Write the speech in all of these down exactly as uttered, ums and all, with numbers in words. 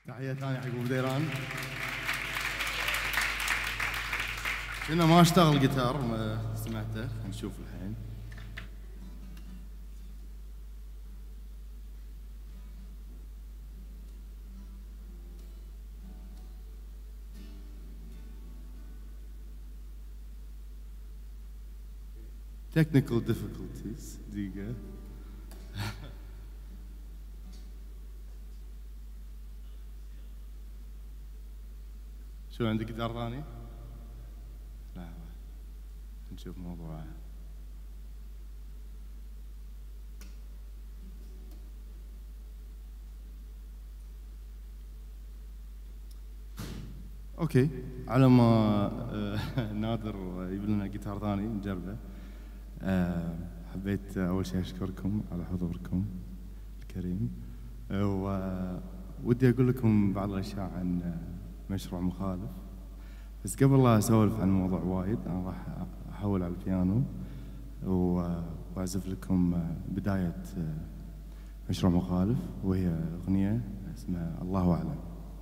تحية ثانية حق ابو ديران. كنا ما اشتغل جيتار، ما سمعته، نشوف الحين. Technical difficulties دقيقة. شو عندك جيتار ثاني؟ لا نشوف موضوع. اوكي، على ما آه، نادر يجيب لنا جيتار ثاني نجربه. أه حبيت أول شيء أشكركم على حضوركم الكريم، أه ودي أقول لكم بعض الأشياء عن مشروع مخالف. بس قبل لا أسولف عن الموضوع وايد، أنا راح أحول على البيانو وأعزف لكم بداية مشروع مخالف، وهي أغنية اسمها الله أعلم.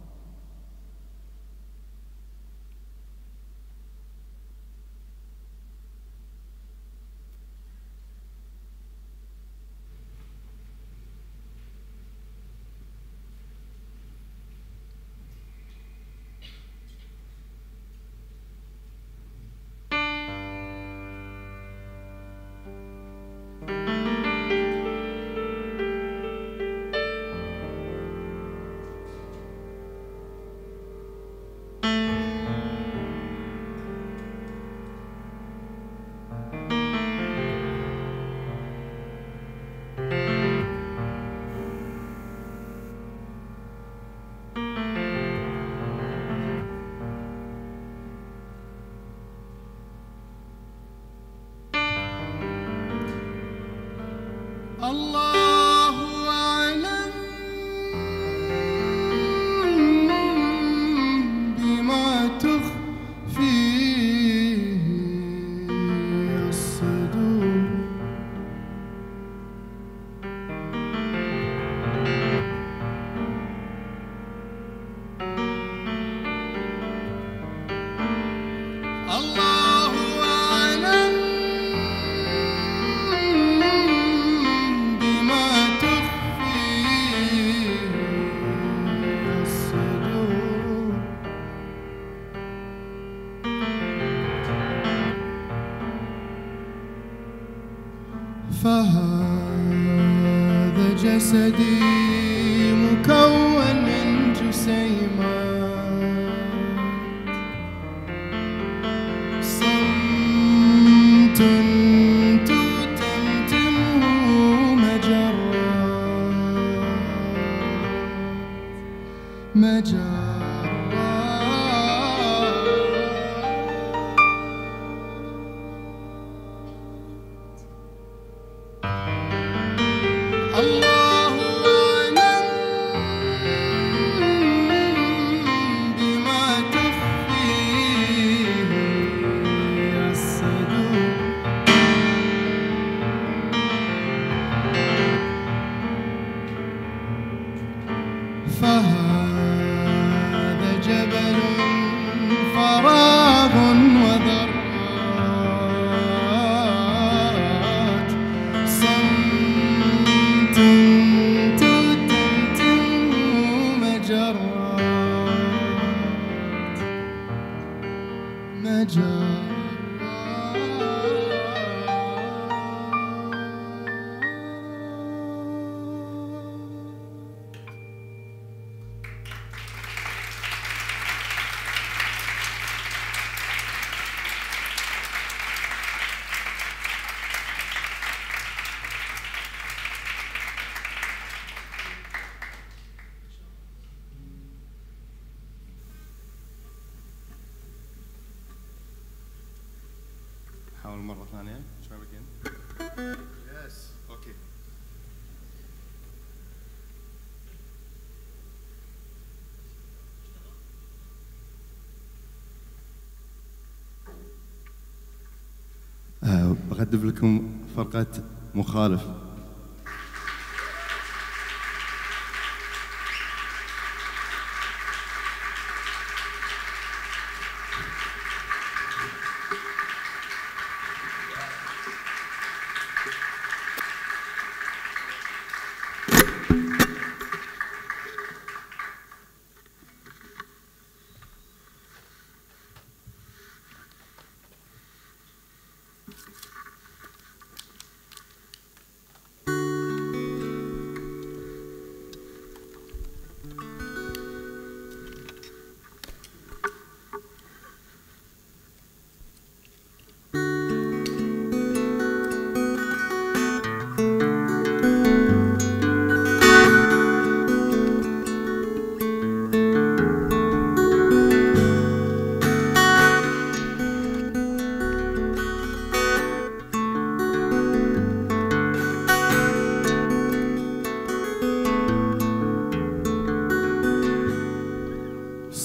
الله أعلم بما تخفي الصدور. الله أعلم فهذا جسدي مكون من جسيمات، صمت تتمتمه مجرات مجرات. الله أعلم بما تخفيه الصدور. فهذا جبل فراغ وذرات، صمت تتمتم مجرات مجرات. حاول مرة ثانية. try again. yes okay. أه بقدم لكم فرقة مخالف.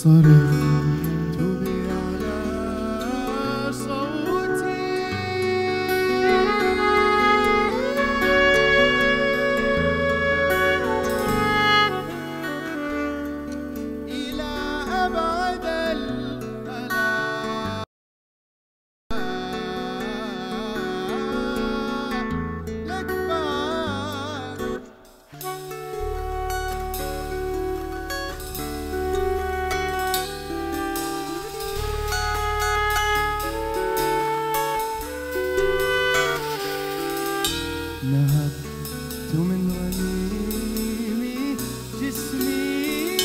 صرخت بأعلى صوتي إلى أبعد الآلام لك بعد نهبت من غنيم جسمي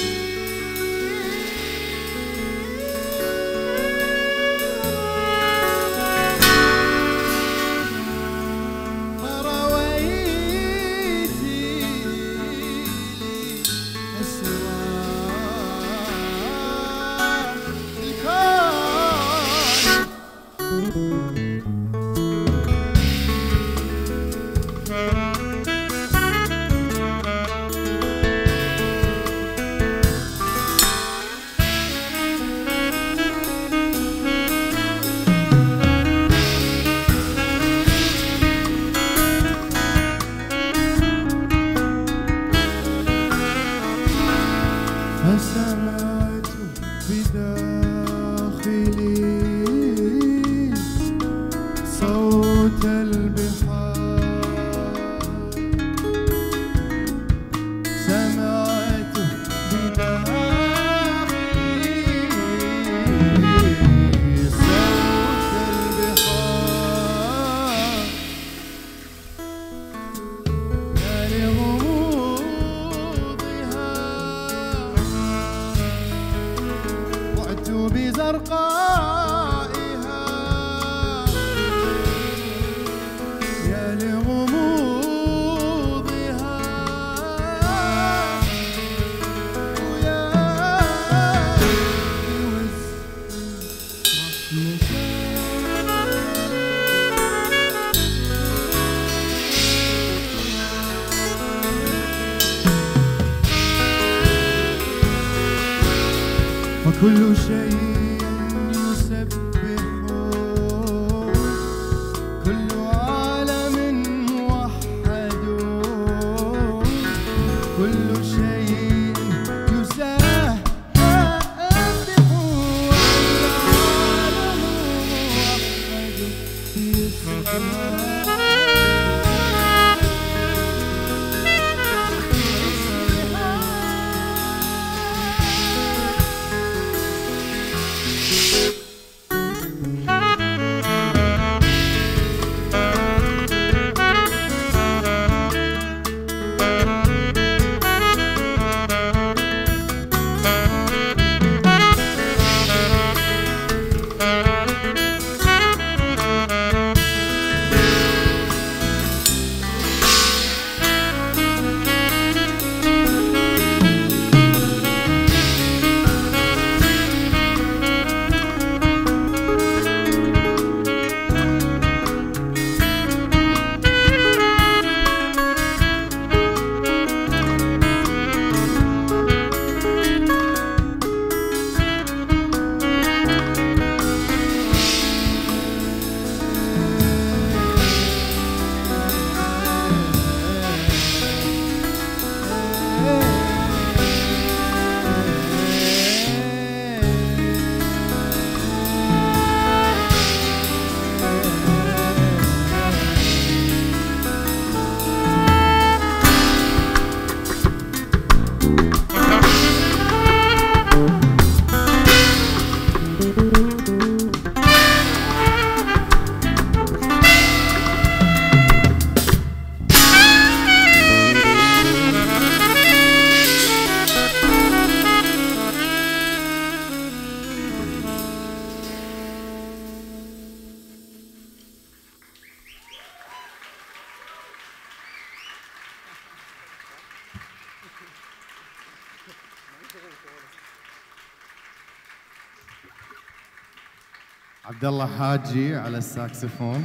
فرويت لي أسرار الكون فسمعت بداخلي صوت البحار سمعت بداخلي صوت البحار يا لغموضها وعدت بزرقائها يا لغموضها ويا لوسع فكل شيء يسبح كل عالم موحد كل شيء يسبح والعالم موحد يسبح عبد الله حاجي على الساكسفون.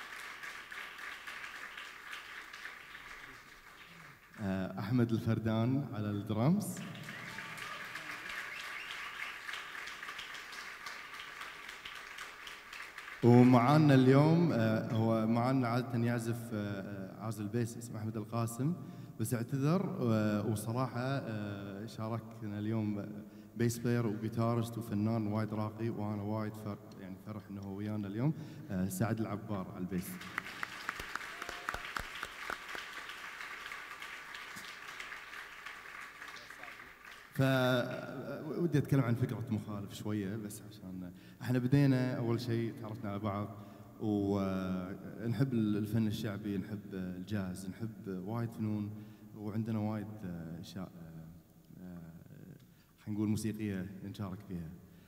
أحمد الفردان على الدرامز. ومعانا اليوم هو معانا عادة يعزف عازف البيس اسمه أحمد القاسم، بس اعتذر وصراحة شاركنا اليوم بيس بلاير وجيتارست وفنان وايد راقي، وأنا وايد فرح يعني فرح إنه هو ويانا اليوم، سعد العبار على البيس. فودي اتكلم عن فكره مخالف شويه، بس عشان احنا بدينا اول شيء تعرفنا على بعض ونحب الفن الشعبي، نحب الجاز، نحب وايد فنون، وعندنا وايد اشياء خلينا نقول موسيقيه نشارك فيها.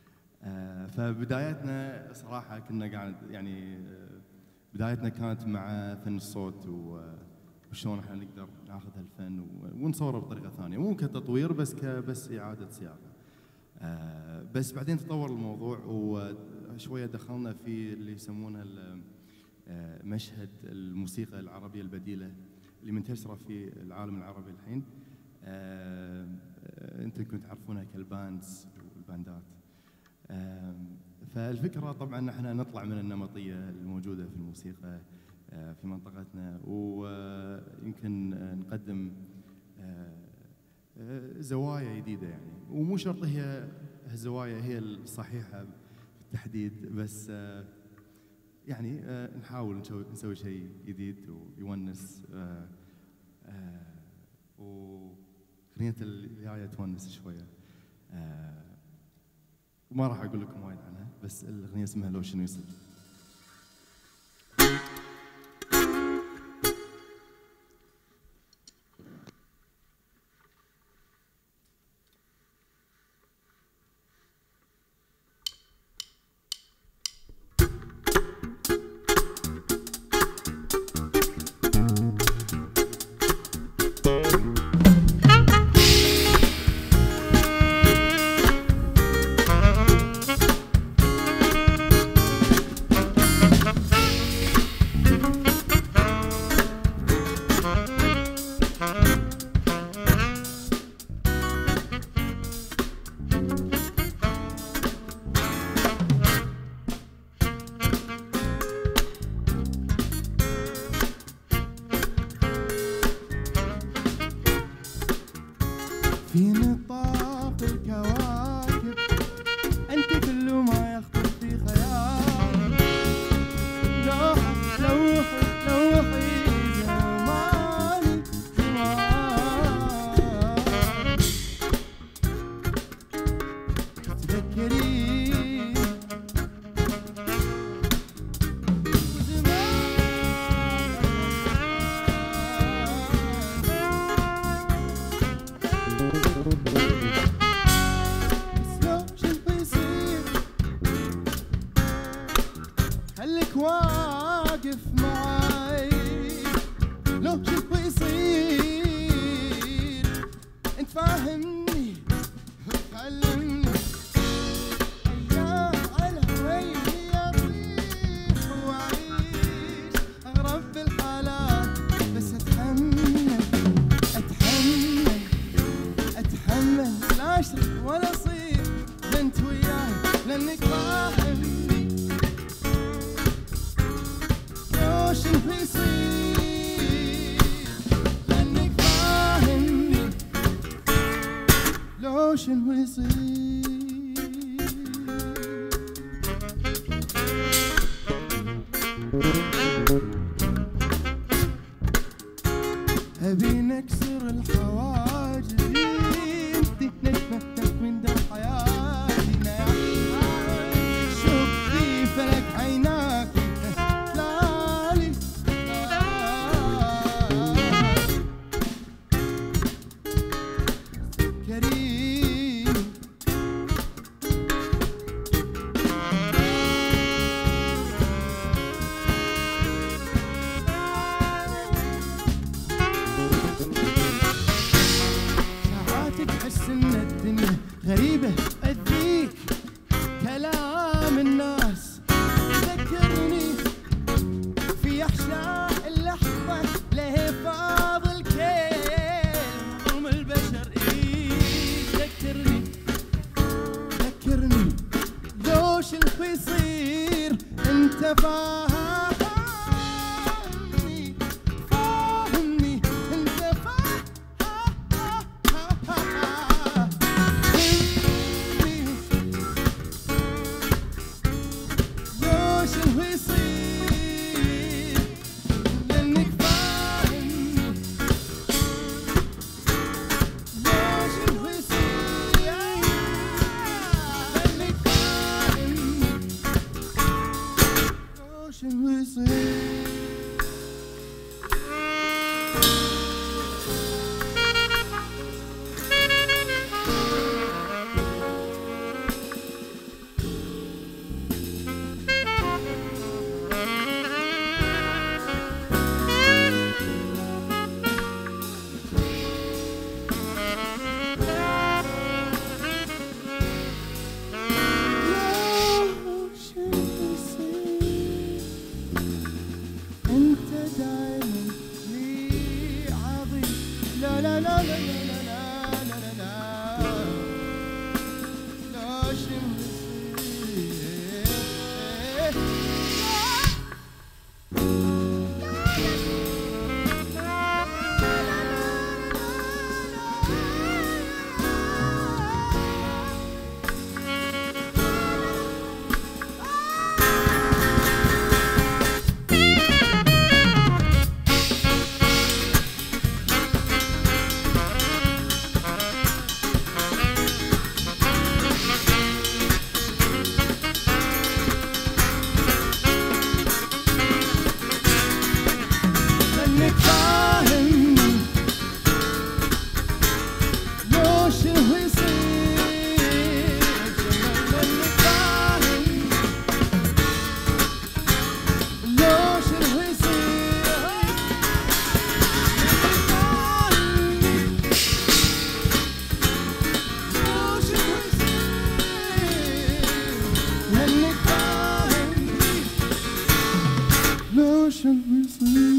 فبدايتنا صراحه كنا قاعد يعني بدايتنا كانت مع فن الصوت و وشلون احنا نقدر ناخذ هالفن ونصوره بطريقه ثانيه، مو كتطوير بس كبس اعاده صياغه. آه بس بعدين تطور الموضوع وشويه دخلنا في اللي يسمونه مشهد الموسيقى العربيه البديله اللي منتشره في العالم العربي الحين. آه انتم كنتوا تعرفونها كالباندز والباندات. آه فالفكره طبعا احنا نطلع من النمطيه الموجوده في الموسيقى في منطقتنا، ويمكن نقدم زوايا جديدة يعني، ومو شرط هي الزوايا هي الصحيحة بالتحديد، بس يعني نحاول نسوي شيء جديد ويونس، وأغنية الجاية تونس شوية، وما راح أقول لكم وايد عنها، بس الأغنية اسمها لو شنو يصير. في نطاق الكواكب أنت كل ما يخطر في خيالي، لوحي لوحي لوحي زماني زماني، تذكري خليك واقف معاي، لو شي بيصير انت فاهمني تعلمني، ايام على هوي اطيح واعيش اغرب بالحالات، بس اتحمل اتحمل اتحمل لا اشرب ولا اصير بنت وياي لانك فاهمني. لو شنو بيصير لانك فاهمني، لو شنو يصير ابي نكسر الحواجز، انتي نتمكن من ده حياتنا، شوف في فلك عيناك لالي كريم، ساعات تحس ان الدنيا غريبة، أديك كلام الناس ذكرني في أحشاء اللحظة له فاضل كيل، انت فاهمني فاهمني انت فاهمني لو شنو يصير لانك فاهمني لو شنو يصير لانك فاهمني لو شنو يصير انت دايما لي عظيم لا لا لا لا لا لا لا لا لا لا شنو يصير لانك فاهمني لو شنو يصير لانك فاهمني لو شنو يصير لانك فاهمني لو شنو يصير لانك فاهمني لو شنو يصير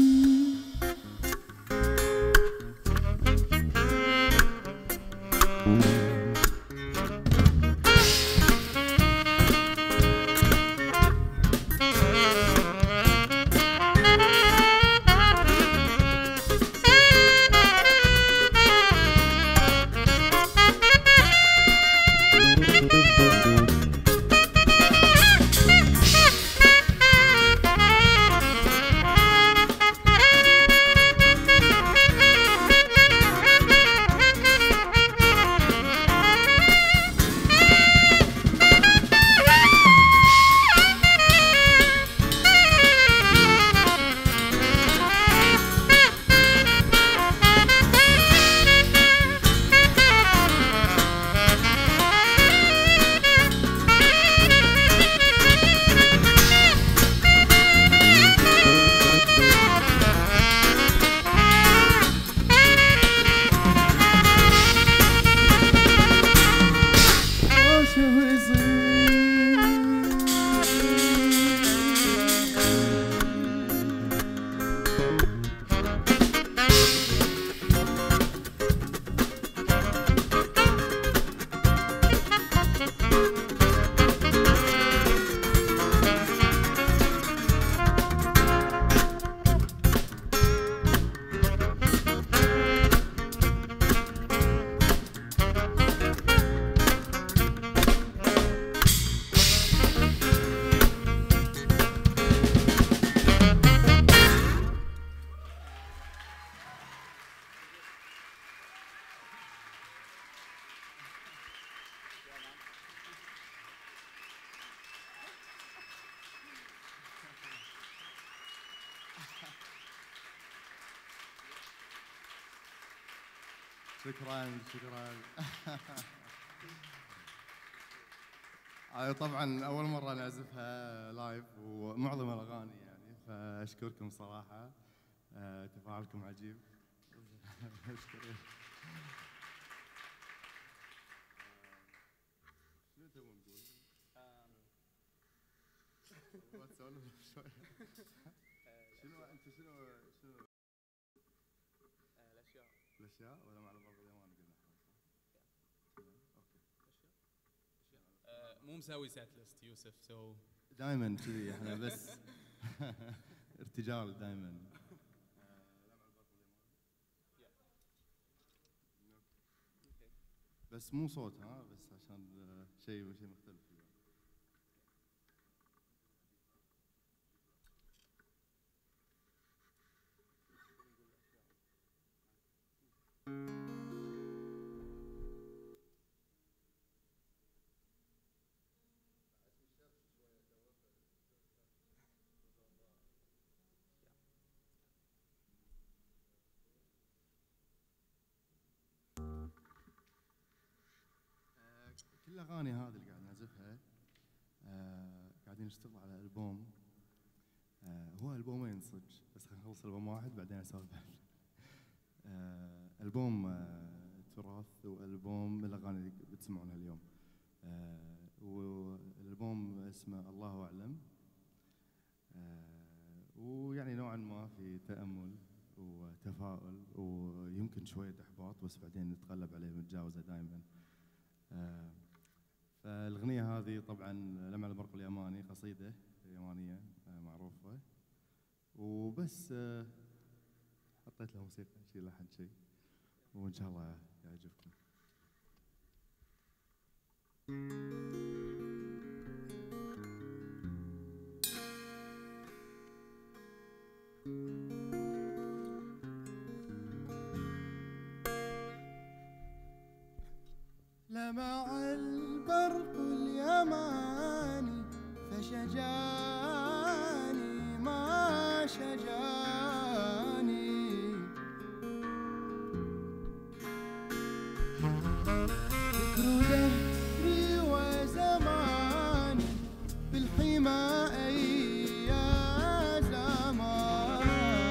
شكرا شكرا. طبعا اول مره نعزفها لايف ومعظم الاغاني يعني، فاشكركم صراحه، تفاعلكم عجيب. اشكرك. شنو تبون نقول؟ تبغى تسولف شوي؟ شنو انت شنو شنو الاشياء الاشياء ولا مع بعض اليوم قلنا اوكي. مو مساوي سات ليست يوسف، سو دائما كذي احنا بس ارتجال دائما. بس مو صوت، ها، بس عشان شيء شيء مختلف. كل الاغاني هذه اللي قاعد نعزفها آه قاعدين نشتغل على البوم. آه هو البومين صدق، بس خلينا نخلص البوم واحد بعدين اسولف. آه البوم آه تراث، والبوم من الاغاني اللي بتسمعونها اليوم. آه والالبوم اسمه الله اعلم. آه ويعني نوعا ما في تامل وتفاؤل ويمكن شويه احباط، بس بعدين نتغلب عليه ونتجاوزه دائما. آه فالأغنية هذه طبعا لمع البرق اليماني، قصيدة يمانية معروفة، وبس حطيت لها موسيقى شيء لحن شيء، وإن شاء الله يعجبكم. لمع البرق اليماني فشجاني ما شجاني، ذكر دهري وزماني بالحمى أي يا زمان.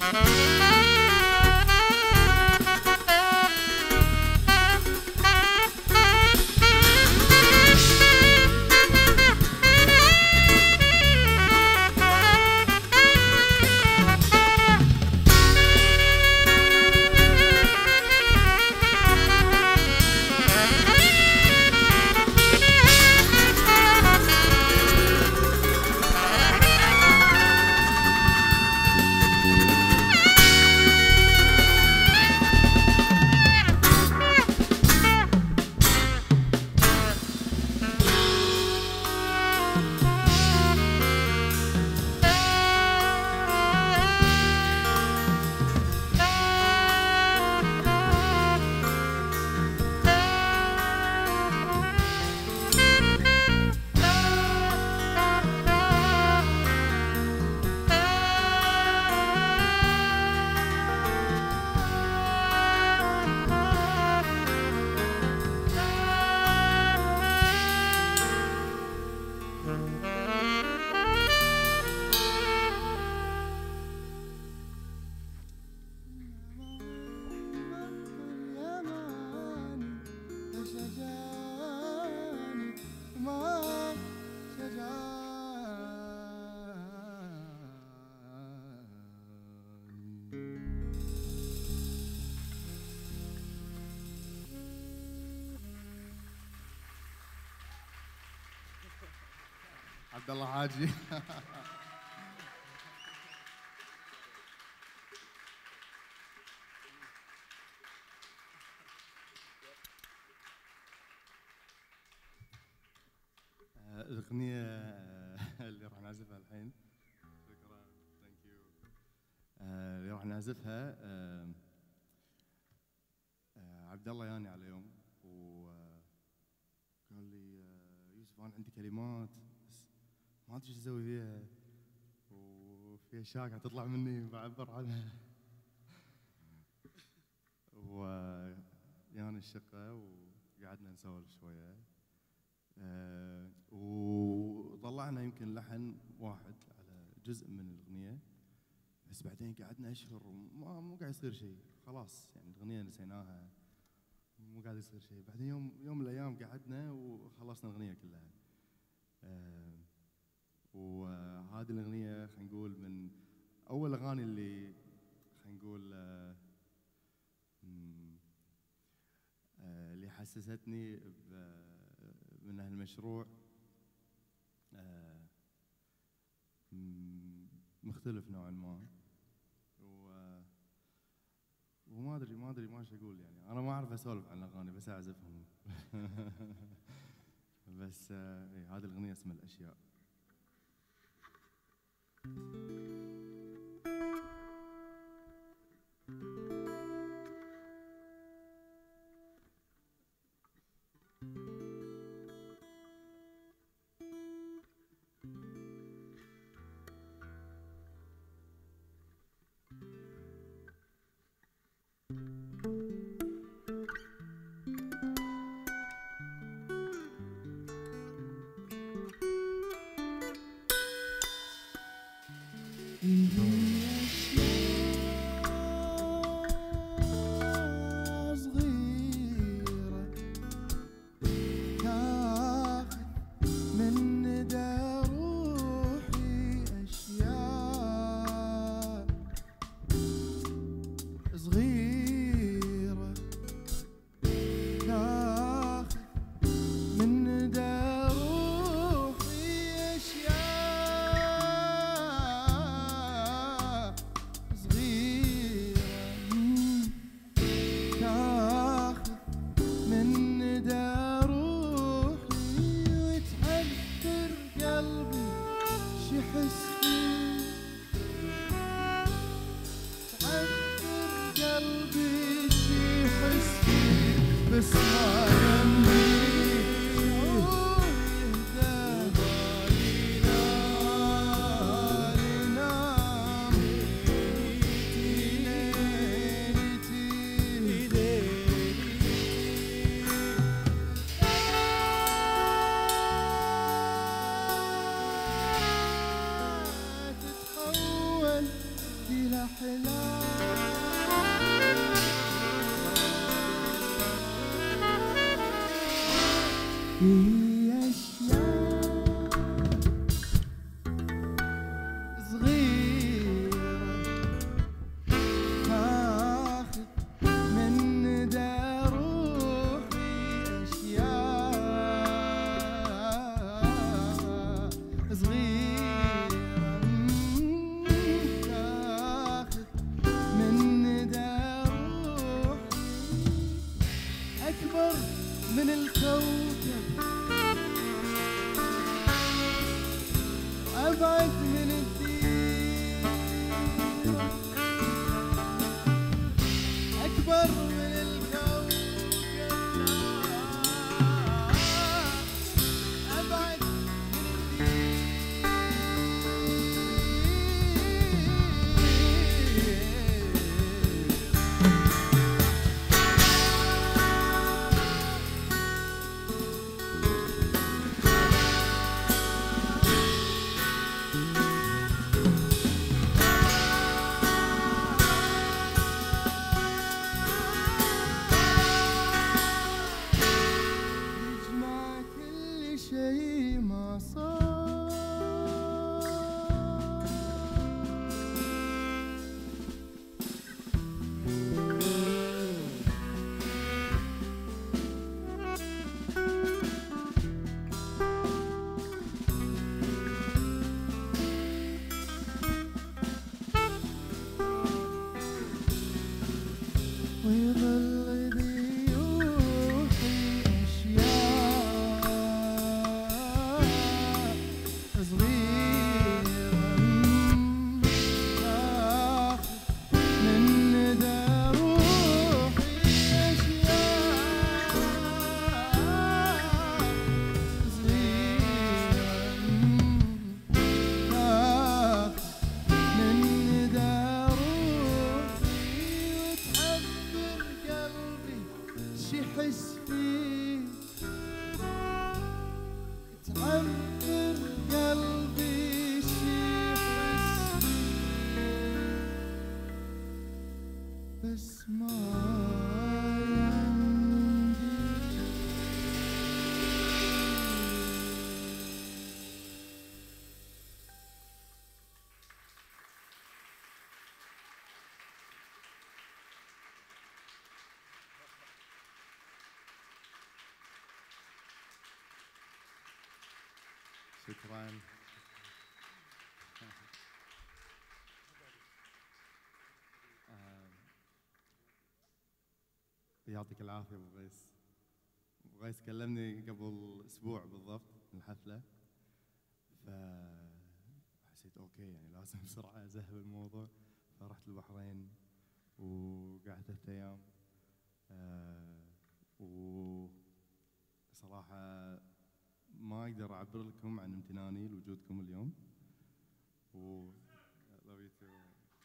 عبد الله حاجي. الأغنية اللي راح نعزفها الحين، شكرا، ثانك يو. اللي راح نعزفها عبد الله ياني على يوم وقال لي يوسف أنا عندي كلمات بس ما أدري ايش أسوي فيها، وفي أشياء قاعد تطلع مني بعبر عنها. وياني الشقة وقعدنا نسولف شوية. أه وطلعنا يمكن لحن واحد على جزء من الأغنية، بس بعدين قعدنا أشهر وما مو قاعد يصير شيء، خلاص يعني الأغنية نسيناها مو قاعد يصير شيء. بعدين يوم يوم من الأيام قعدنا وخلصنا الأغنية كلها. أه وهذه الأغنية خلينا نقول من أول الأغاني اللي خلينا نقول أه أه اللي حسستني من هالمشروع آه مختلف نوعا ما، وما ادري ما ادري ما ايش اقول يعني. انا ما اعرف اسولف عن الاغاني بس اعزفهم. بس آه هذه الاغنيه اسمها الاشياء. إلى في أشياء صغيرة تاخذ من دا روحي، أشياء صغيرة تاخذ من دا روحي، أكبر من الكوكب وأبعد من الدين، أكبر من الكوكب أبعد من يجمع كل شيء ما صار، ويظل بيوحي أشياء صغيرة تاخذ من دا روحي، أشياء صغيرة تاخذ من دا روحي، وتعبر قلبي شي حس فيه، تعبر قلبي شي حس فيه، بس ما يمدي. شكرا. آه، يعطيك العافية أبو غيث. أبو غيث كلمني قبل أسبوع بالضبط من الحفلة، فحسيت أوكي يعني لازم بسرعة أذهب الموضوع، فرحت البحرين وقعدت ثلاثة أيام. آه، وصراحة ما أقدر أعبر لكم عن امتناني لوجودكم اليوم. و love you too.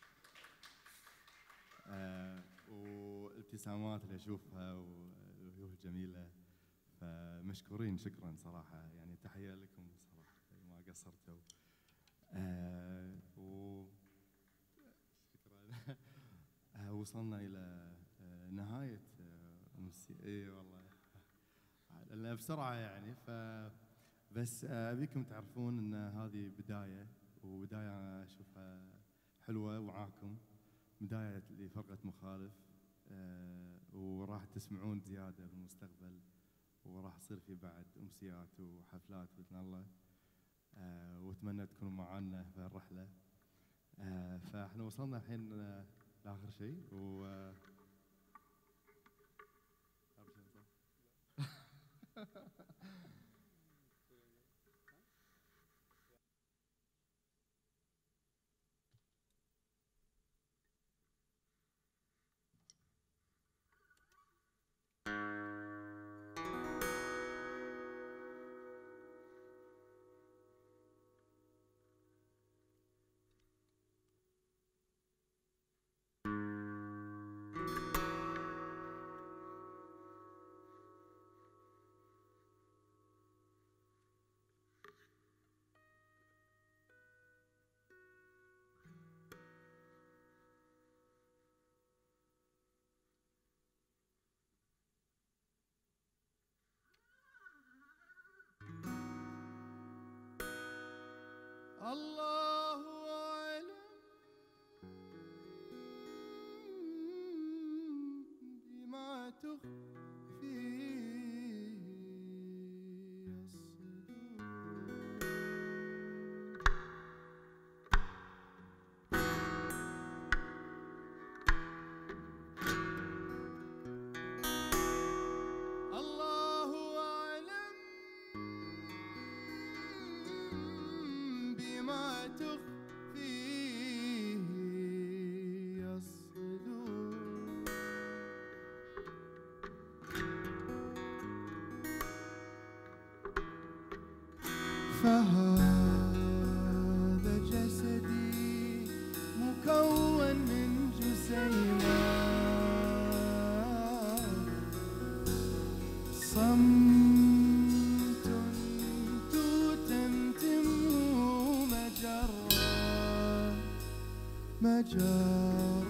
آه، والابتسامات اللي أشوفها والوجوه الجميلة، فمشكورين شكرا صراحة، يعني تحية لكم صراحة ما قصرتوا. آه، و شكرا. آه، وصلنا إلى آه، نهاية آه، أمسي. إي والله لأن بسرعة يعني، ف بس آه، أبيكم تعرفون أن هذه بداية، وبداية أنا أشوفها حلوة معاكم، بداية لفرقة مخالف. آه، وراح تسمعون زيادة بالمستقبل، وراح يصير في بعد أمسيات وحفلات بإذن الله. آه، وأتمنى تكونوا معنا في الرحلة. آه، فإحنا وصلنا الحين آه، لآخر شيء، و آه، الله أعلم بما تخفي فهذا جسدي مكون من جسيمات صمت تتمتمه مجرات مجرات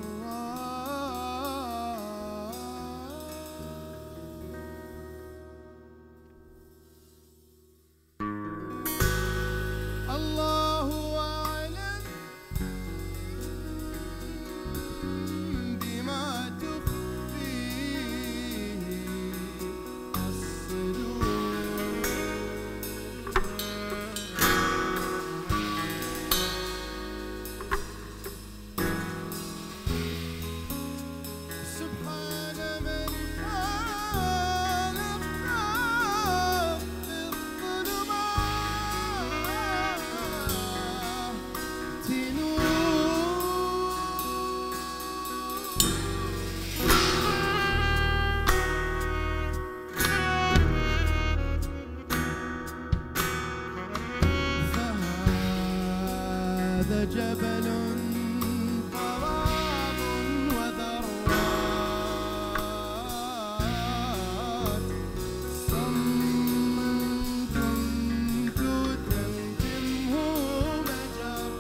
جبل تراب وذرات صمت تتمتمه مجرات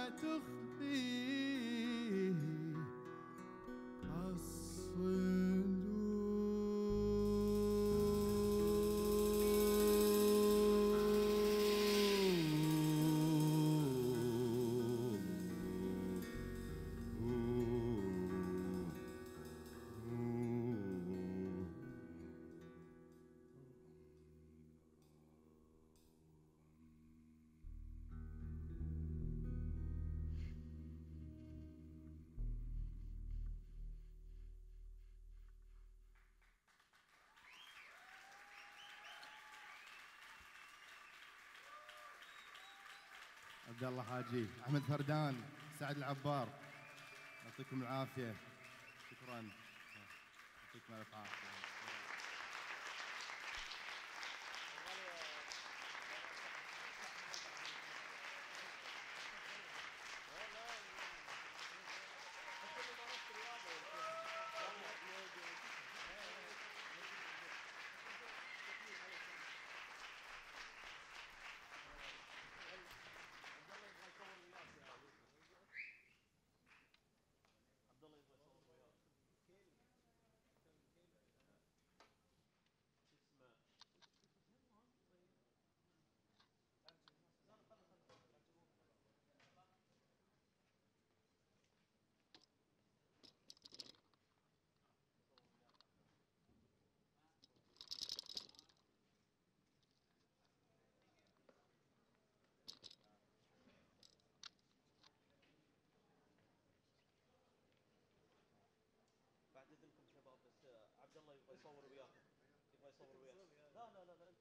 تخفيه عبد الله حاجي، احمد فردان، سعد العبار، يعطيكم العافيه. شكرا، يعطيكم الف عافيه. بعد اذنكم شباب، بس عبد الله يبغى يصور وياكم، يبغى يصور وياك. لا لا لا لا انت